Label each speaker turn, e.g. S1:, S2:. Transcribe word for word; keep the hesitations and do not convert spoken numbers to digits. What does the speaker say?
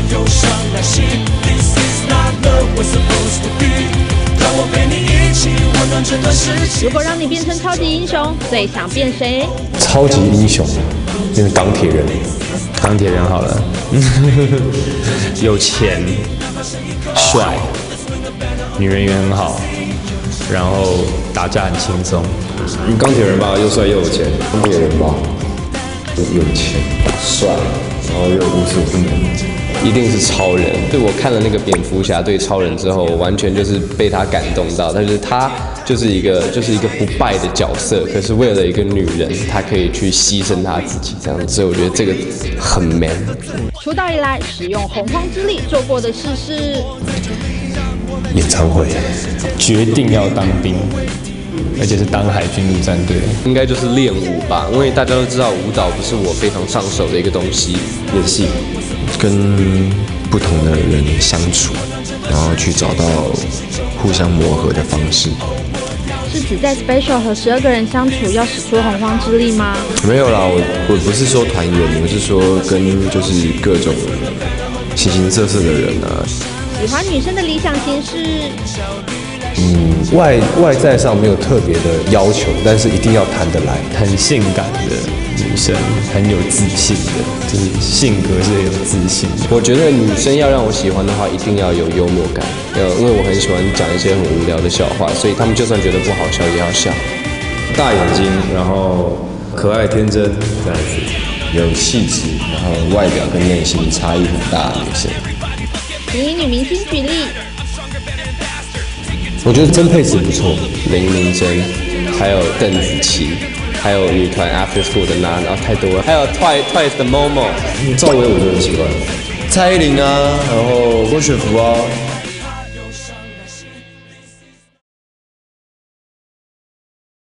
S1: 忧伤来袭。This is not love we're supposed to be。让我陪你一起温暖这段时期。
S2: 如果让你变成超级英雄，最想变谁？
S3: 超级英雄，变成钢铁人。
S4: 钢铁人好了，有钱、帅，女人缘很好，然后打架很轻松。
S3: 钢铁人吧，又帅又有钱。钢铁人吧，有钱、帅，然后又无所不能。
S5: 一定是超人。对，我看了那个蝙蝠侠对超人之后，我完全就是被他感动到。但是他就是一个就是一个不败的角色，可是为了一个女人，他可以去牺牲他自己这样子，所以我觉得这个很 man。
S2: 出道以来使用洪荒之力做过的事是
S3: 演唱会，
S4: 决定要当兵，而且是当海军陆战队。
S5: 应该就是练舞吧，因为大家都知道舞蹈不是我非常上手的一个东西。
S3: 演戏，
S6: 跟不同的人相处，然后去找到互相磨合的方式。
S2: 是指在 Special 和十二个人相处要使出洪荒之力吗？
S6: 没有啦，我我不是说团员，我是说跟就是各种形形色色的人啊。
S2: 喜欢女生的理想型是？
S3: 嗯，外外在上没有特别的要求，但是一定要谈得来，
S4: 很性感的女生，很有自信的，就是性格是很有自信的。
S5: 我觉得女生要让我喜欢的话，一定要有幽默感，呃，因为我很喜欢讲一些很无聊的笑话，所以他们就算觉得不好笑也要笑。
S3: 大眼睛，然后可爱天真，这样子，有气质，然后外表跟内心差异很大的女生。
S2: 请以女明星举例。
S3: 我觉得曾沛慈不错，
S5: 林明珍，还有邓紫棋，还有女团 After School 的娜，然后太多了，还有 Twice Twice 的 Momo，
S3: 赵薇我就很喜欢，
S6: 蔡依林啊，然后郭雪芙啊。